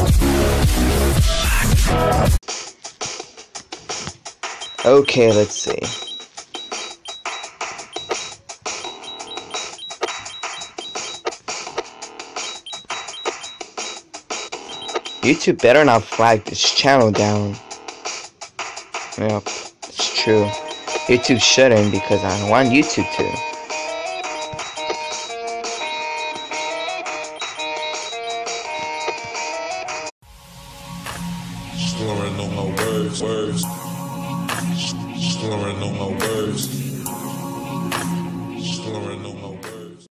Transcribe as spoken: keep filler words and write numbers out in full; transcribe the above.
Okay, let's see. YouTube better not flag this channel down. Yep, it's true. YouTube shouldn't, because I don't want YouTube to. Slurring on my words, words. Slurring on my words.